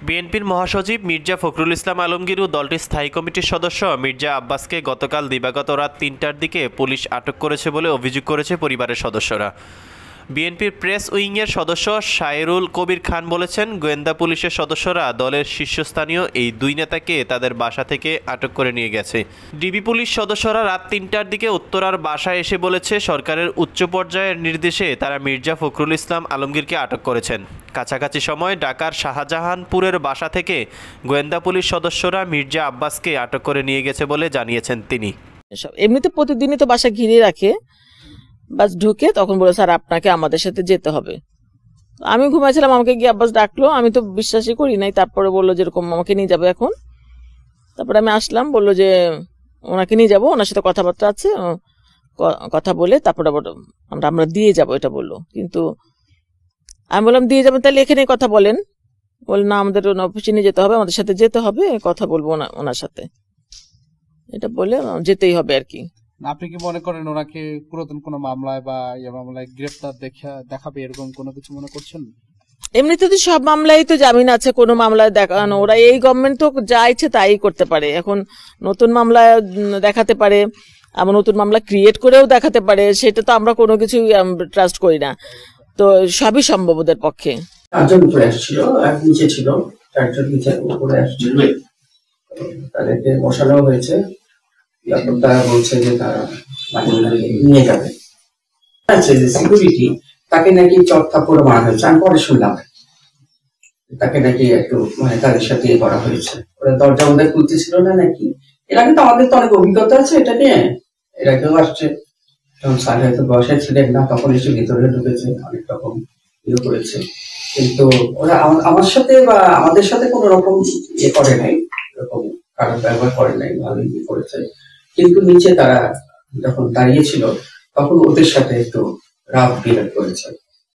বিএনপির মহাসচিব মির্জা ফখরুল ইসলাম আলমগীর ও দলটির স্থায়ী কমিটির সদস্য মির্জা আব্বাসকে গতকাল দিবাগত রাত ৩টার দিকে পুলিশ আটক করেছে বলে অভিযোগ করেছে পরিবারের সদস্যরা। বিএনপির প্রেস উইংয়ের সদস্য শায়রুল কবির খান বলেছেন, গোয়েন্দা পুলিশের সদস্যরা দলের শীর্ষস্থানীয় এই দুই নেতাকে তাদের বাসা থেকে আটক করে নিয়ে গেছে। ডিবি পুলিশ সদস্যরা রাত ৩টার দিকে উত্তরার বাসায় এসে বলেছে, সরকারের উচ্চ পর্যায়ের নির্দেশে তারা মির্জা ফখরুল ইসলাম আলমগীরকে আটক করেছেন। কাছাকাছি সময় ঢাকার শাহজাহানপুরের বাসা থেকে গোয়েন্দা পুলিশ সদস্যরা মির্জা আব্বাসকে আটক করে নিয়ে গেছে বলে জানিয়েছেন তিনি। এমনিতে প্রতিদিনই তো বাসা ঘিরে রাখে, বাস ঢুকে তখন বলে স্যার আপনাকে আমাদের সাথে যেতে হবে। আমি ঘুমাইছিলাম, আমাকে গিয়ে আব্বাস ডাকলো, আমি তো বিশ্বাসই করি নাই। তারপরে বললো যেরকম আমাকে নিয়ে যাবে এখন। তারপরে আমি আসলাম, বললো যে ওনাকে নিয়ে যাবো, ওনার সাথে কথাবার্তা আছে, কথা বলে তারপরে আমরা দিয়ে যাবো এটা বললো। কিন্তু আমি বললাম দিয়ে যাবেন তাহলে এখানে কথা বলেন। বল না, আমাদের অফিসে নিয়ে যেতে হবে, আমাদের সাথে যেতে হবে, কথা বলবো ওনার সাথে, এটা বলে যেতেই হবে আর কি। আপনি কি মনে করেন ওনাকে পুরাতন কোনো মামলায় বা মামলায় গ্রেফতার দেখাবে এরকম কোনো কিছু মনে করছেন? এমনিতে তো সব মামলায় তো জামিন আছে, কোনো মামলায় দেখানো, ওরা এই গভর্নমেন্ট তো যা ইচ্ছে তাই করতে পারে। এখন নতুন মামলায় দেখাতে পারে, আবার নতুন মামলা ক্রিয়েট করেও দেখাতে পারে, সেটা তো আমরা কোনো কিছু ট্রাস্ট করি না। তো সবই সম্ভব ওদের পক্ষে। 4 জন উপরে আসছিল, আর নিচে ছিল 4 জন নিচে উপরে আসছিল, তাদেরকে বসানো হয়েছে। তারা বলছে যে তারা নিয়ে যাবে। আচ্ছা, যে সিকিউরিটি তাকে নাকি চড়থাপ্পড় মারা হয়েছে, আমি পরে শুনলাম তাকে নাকি একটু তাদের সাথে করা হয়েছে। ওরা দরজা আমাদের খুলতেছিল না নাকি। এর আগে তো আমাদের তো অনেক অভিজ্ঞতা আছে এটা নিয়ে, এর আগেও আসছে। যখন স্যার হয়তো বসায় ছিলেন না তখন এসে ভিতরে ঢুকেছে, অনেক রকম ইয়ে করেছে। কিন্তু ওরা আমার সাথে বা আমাদের সাথে কোন রকম ইয়ে করে নাই, এরকম খারাপ ব্যবহার করে নাই, ভালোই ইয়ে করেছে। কিন্তু নিচে তারা যখন দাঁড়িয়েছিল তখন ওদের সাথে একটু রাফ বিহেভ করেছে।